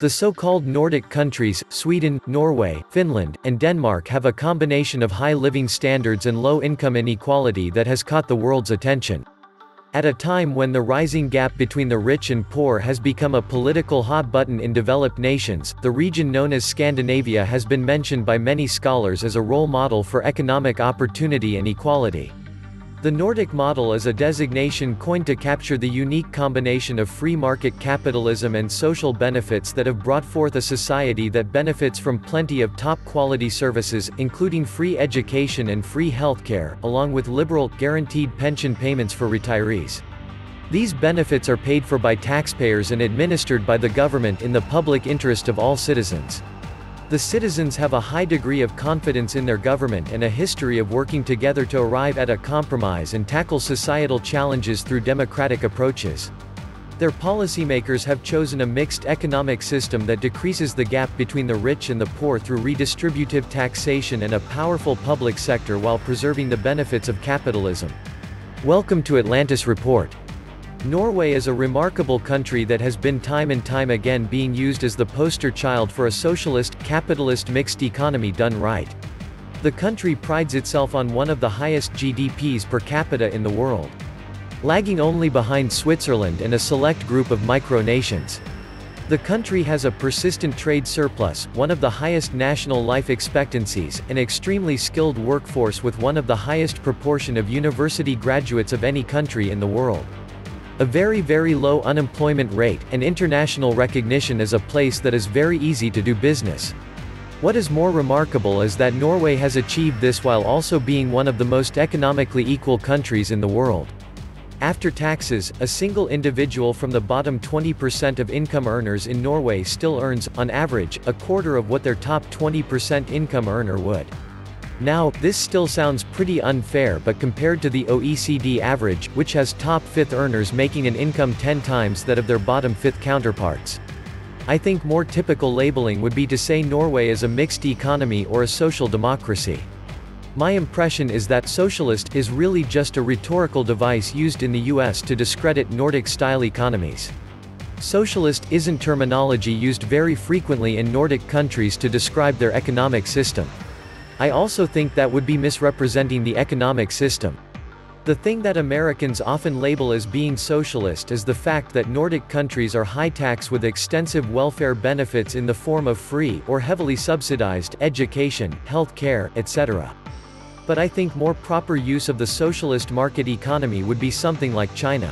The so-called Nordic countries, Sweden, Norway, Finland, and Denmark have a combination of high living standards and low income inequality that has caught the world's attention. At a time when the rising gap between the rich and poor has become a political hot button in developed nations, the region known as Scandinavia has been mentioned by many scholars as a role model for economic opportunity and equality. The Nordic model is a designation coined to capture the unique combination of free market capitalism and social benefits that have brought forth a society that benefits from plenty of top-quality services, including free education and free healthcare, along with liberal, guaranteed pension payments for retirees. These benefits are paid for by taxpayers and administered by the government in the public interest of all citizens. The citizens have a high degree of confidence in their government and a history of working together to arrive at a compromise and tackle societal challenges through democratic approaches. Their policymakers have chosen a mixed economic system that decreases the gap between the rich and the poor through redistributive taxation and a powerful public sector while preserving the benefits of capitalism. Welcome to Atlantis Report. Norway is a remarkable country that has been time and time again being used as the poster child for a socialist, capitalist mixed economy done right. The country prides itself on one of the highest GDPs per capita in the world, lagging only behind Switzerland and a select group of micronations. The country has a persistent trade surplus, one of the highest national life expectancies, an extremely skilled workforce with one of the highest proportion of university graduates of any country in the world, a very low unemployment rate, and international recognition as a place that is very easy to do business. What is more remarkable is that Norway has achieved this while also being one of the most economically equal countries in the world. After taxes, a single individual from the bottom 20% of income earners in Norway still earns, on average, a quarter of what their top 20% income earner would. Now, this still sounds pretty unfair, but compared to the OECD average, which has top fifth earners making an income 10 times that of their bottom fifth counterparts, I think more typical labeling would be to say Norway is a mixed economy or a social democracy. My impression is that socialist is really just a rhetorical device used in the US to discredit Nordic-style economies. Socialist isn't terminology used very frequently in Nordic countries to describe their economic system. I also think that would be misrepresenting the economic system. The thing that Americans often label as being socialist is the fact that Nordic countries are high tax with extensive welfare benefits in the form of free, or heavily subsidized, education, health care, etc. But I think more proper use of the socialist market economy would be something like China.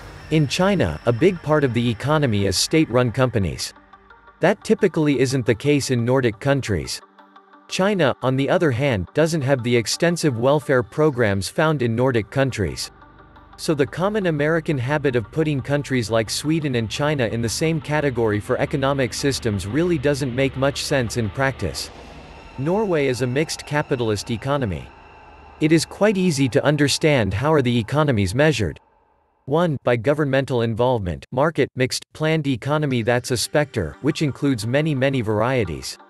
In China, a big part of the economy is state-run companies. That typically isn't the case in Nordic countries. China, on the other hand, doesn't have the extensive welfare programs found in Nordic countries. So the common American habit of putting countries like Sweden and China in the same category for economic systems really doesn't make much sense in practice. Norway is a mixed capitalist economy. It is quite easy to understand how are the economies measured. 1. By governmental involvement, market, mixed, planned economy, that's a spectre, which includes many varieties.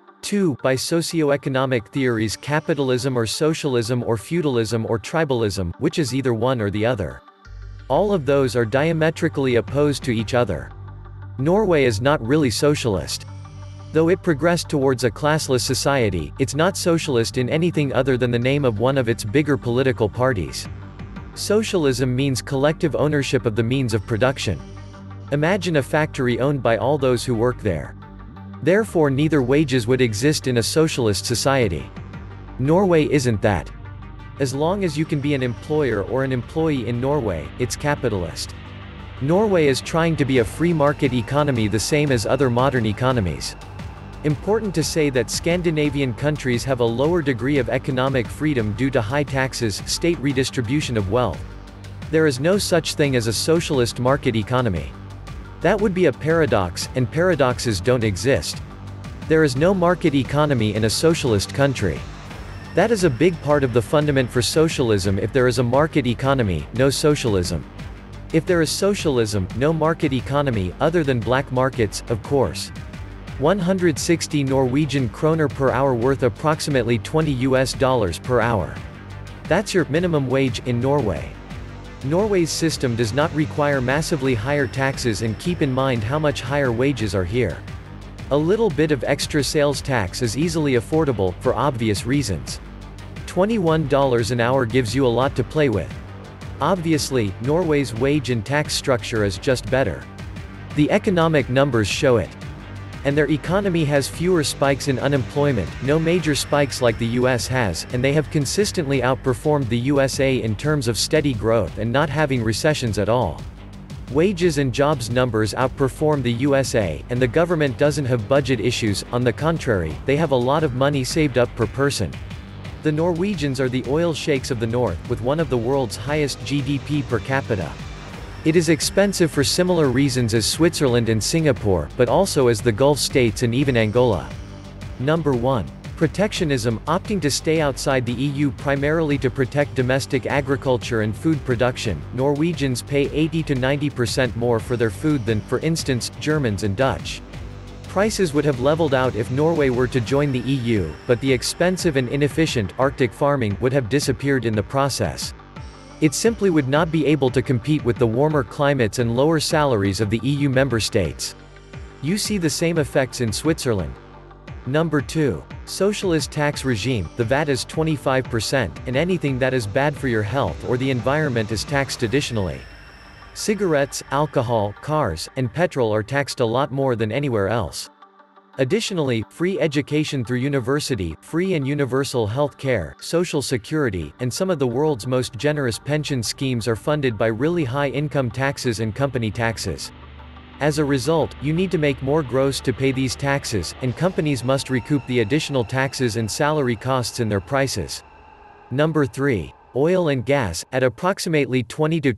2. By socio-economic theories, capitalism or socialism or feudalism or tribalism, which is either one or the other. All of those are diametrically opposed to each other. Norway is not really socialist. Though it progressed towards a classless society, it's not socialist in anything other than the name of one of its bigger political parties. Socialism means collective ownership of the means of production. Imagine a factory owned by all those who work there. Therefore neither wages would exist in a socialist society. Norway isn't that. As long as you can be an employer or an employee in Norway, it's capitalist. Norway is trying to be a free market economy the same as other modern economies. Important to say that Scandinavian countries have a lower degree of economic freedom due to high taxes, state redistribution of wealth. There is no such thing as a socialist market economy. That would be a paradox, and paradoxes don't exist. There is no market economy in a socialist country. That is a big part of the fundament for socialism. If there is a market economy, no socialism. If there is socialism, no market economy, other than black markets, of course. 160 Norwegian kroner per hour, worth approximately $20 per hour. That's your minimum wage in Norway. Norway's system does not require massively higher taxes, and keep in mind how much higher wages are here. A little bit of extra sales tax is easily affordable, for obvious reasons. $21 an hour gives you a lot to play with. Obviously, Norway's wage and tax structure is just better. The economic numbers show it. And their economy has fewer spikes in unemployment, no major spikes like the US has, and they have consistently outperformed the USA in terms of steady growth and not having recessions at all. Wages and jobs numbers outperform the USA, and the government doesn't have budget issues. On the contrary, they have a lot of money saved up per person. The Norwegians are the oil sheiks of the north, with one of the world's highest GDP per capita. It is expensive for similar reasons as Switzerland and Singapore, but also as the Gulf states and even Angola. Number 1. Protectionism, opting to stay outside the EU primarily to protect domestic agriculture and food production. Norwegians pay 80 to 90% more for their food than, for instance, Germans and Dutch. Prices would have leveled out if Norway were to join the EU, but the expensive and inefficient Arctic farming would have disappeared in the process. It simply would not be able to compete with the warmer climates and lower salaries of the EU member states. You see the same effects in Switzerland. Number 2. Socialist tax regime. The VAT is 25%, and anything that is bad for your health or the environment is taxed additionally. Cigarettes, alcohol, cars, and petrol are taxed a lot more than anywhere else. Additionally, free education through university, free and universal health care, social security, and some of the world's most generous pension schemes are funded by really high income taxes and company taxes. As a result, you need to make more gross to pay these taxes, and companies must recoup the additional taxes and salary costs in their prices. Number 3. Oil and gas, at approximately 20 to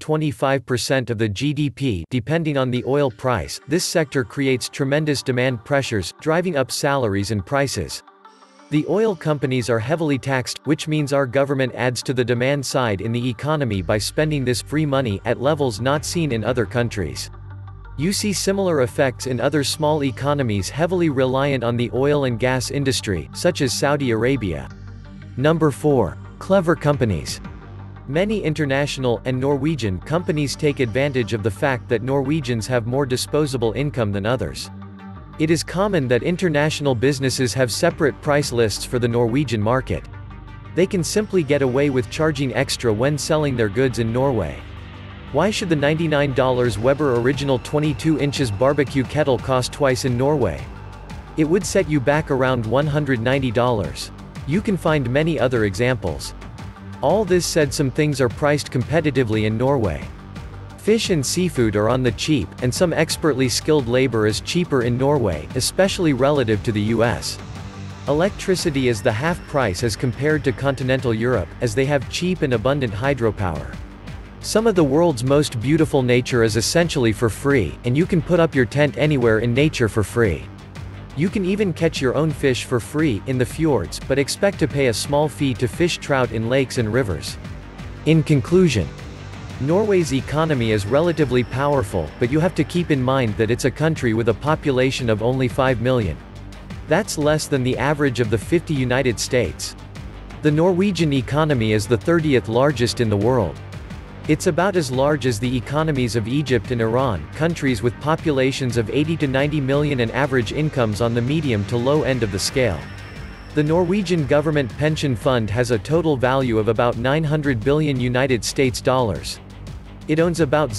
25% of the GDP, depending on the oil price. This sector creates tremendous demand pressures, driving up salaries and prices. The oil companies are heavily taxed, which means our government adds to the demand side in the economy by spending this free money at levels not seen in other countries. You see similar effects in other small economies heavily reliant on the oil and gas industry, such as Saudi Arabia. Number 4. Clever companies. Many international and Norwegian companies take advantage of the fact that Norwegians have more disposable income than others. It is common that international businesses have separate price lists for the Norwegian market. They can simply get away with charging extra when selling their goods in Norway. Why should the $99 Weber Original 22 inches barbecue kettle cost twice in Norway? It would set you back around $190. You can find many other examples. All this said, some things are priced competitively in Norway. Fish and seafood are on the cheap, and some expertly skilled labor is cheaper in Norway, especially relative to the US. Electricity is the half price as compared to continental Europe, as they have cheap and abundant hydropower. Some of the world's most beautiful nature is essentially for free, and you can put up your tent anywhere in nature for free. You can even catch your own fish for free in the fjords, but expect to pay a small fee to fish trout in lakes and rivers. In conclusion, Norway's economy is relatively powerful, but you have to keep in mind that it's a country with a population of only 5 million. That's less than the average of the 50 United States. The Norwegian economy is the 30th largest in the world. It's about as large as the economies of Egypt and Iran, countries with populations of 80 to 90 million and average incomes on the medium to low end of the scale. The Norwegian government pension fund has a total value of about 900 billion United States dollars. It owns about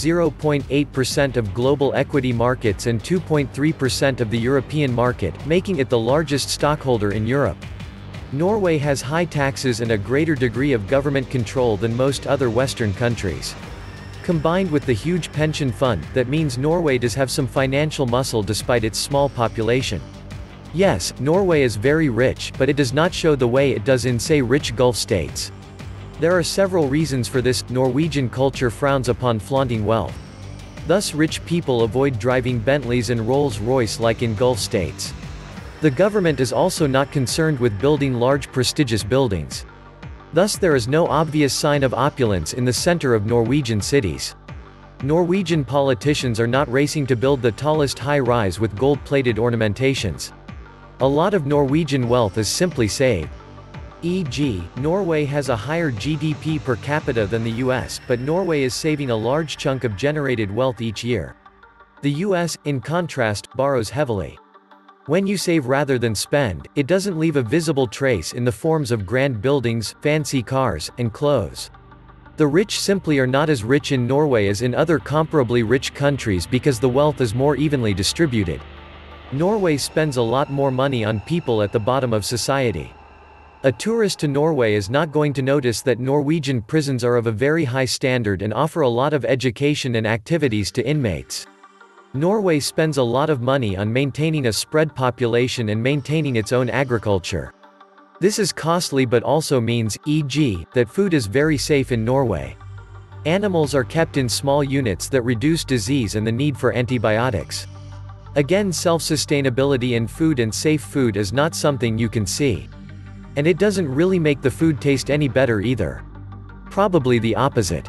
0.8% of global equity markets and 2.3% of the European market, making it the largest stockholder in Europe. Norway has high taxes and a greater degree of government control than most other Western countries. Combined with the huge pension fund, that means Norway does have some financial muscle despite its small population. Yes, Norway is very rich, but it does not show the way it does in, say, rich Gulf states. There are several reasons for this. Norwegian culture frowns upon flaunting wealth. Thus, rich people avoid driving Bentleys and Rolls-Royce like in Gulf states. The government is also not concerned with building large prestigious buildings. Thus there is no obvious sign of opulence in the center of Norwegian cities. Norwegian politicians are not racing to build the tallest high-rise with gold-plated ornamentations. A lot of Norwegian wealth is simply saved. E.g., Norway has a higher GDP per capita than the US, but Norway is saving a large chunk of generated wealth each year. The US, in contrast, borrows heavily. When you save rather than spend, it doesn't leave a visible trace in the forms of grand buildings, fancy cars, and clothes. The rich simply are not as rich in Norway as in other comparably rich countries because the wealth is more evenly distributed. Norway spends a lot more money on people at the bottom of society. A tourist to Norway is not going to notice that Norwegian prisons are of a very high standard and offer a lot of education and activities to inmates. Norway spends a lot of money on maintaining a spread population and maintaining its own agriculture. This is costly but also means, e.g., that food is very safe in Norway. Animals are kept in small units that reduce disease and the need for antibiotics. Again, self-sustainability in food and safe food is not something you can see. And it doesn't really make the food taste any better either. Probably the opposite.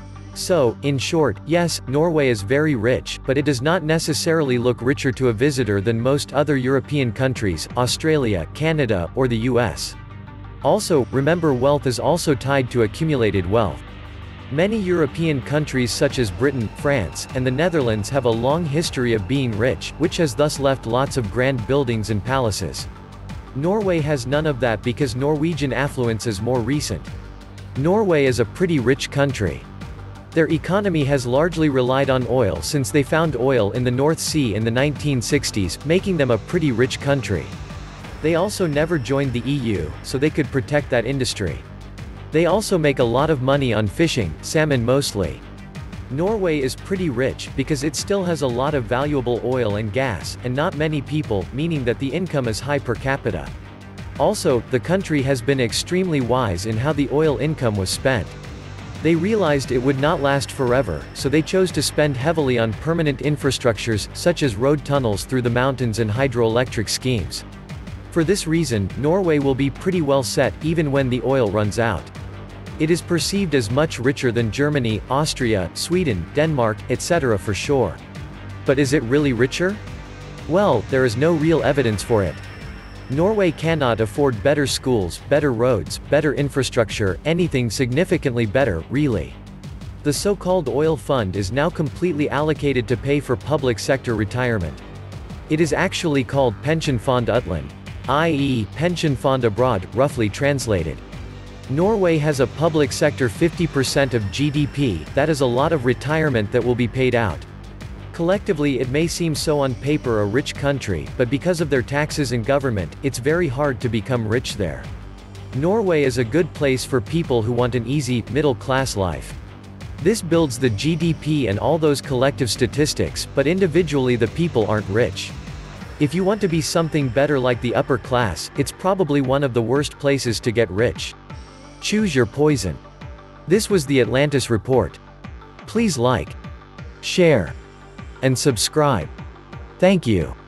So, in short, yes, Norway is very rich, but it does not necessarily look richer to a visitor than most other European countries, Australia, Canada, or the US. Also, remember wealth is also tied to accumulated wealth. Many European countries such as Britain, France, and the Netherlands have a long history of being rich, which has thus left lots of grand buildings and palaces. Norway has none of that because Norwegian affluence is more recent. Norway is a pretty rich country. Their economy has largely relied on oil since they found oil in the North Sea in the 1960s, making them a pretty rich country. They also never joined the EU, so they could protect that industry. They also make a lot of money on fishing, salmon mostly. Norway is pretty rich because it still has a lot of valuable oil and gas, and not many people, meaning that the income is high per capita. Also, the country has been extremely wise in how the oil income was spent. They realized it would not last forever, so they chose to spend heavily on permanent infrastructures, such as road tunnels through the mountains and hydroelectric schemes. For this reason, Norway will be pretty well set, even when the oil runs out. It is perceived as much richer than Germany, Austria, Sweden, Denmark, etc. for sure. But is it really richer? Well, there is no real evidence for it. Norway cannot afford better schools, better roads, better infrastructure, anything significantly better, really. The so-called oil fund is now completely allocated to pay for public sector retirement. It is actually called Pensjonsfond Utland, i.e., pension fund abroad, roughly translated. Norway has a public sector 50% of GDP, that is a lot of retirement that will be paid out. Collectively it may seem so on paper a rich country, but because of their taxes and government, it's very hard to become rich there. Norway is a good place for people who want an easy, middle-class life. This builds the GDP and all those collective statistics, but individually the people aren't rich. If you want to be something better like the upper class, it's probably one of the worst places to get rich. Choose your poison. This was the Atlantis Report. Please like, share, and subscribe. Thank you.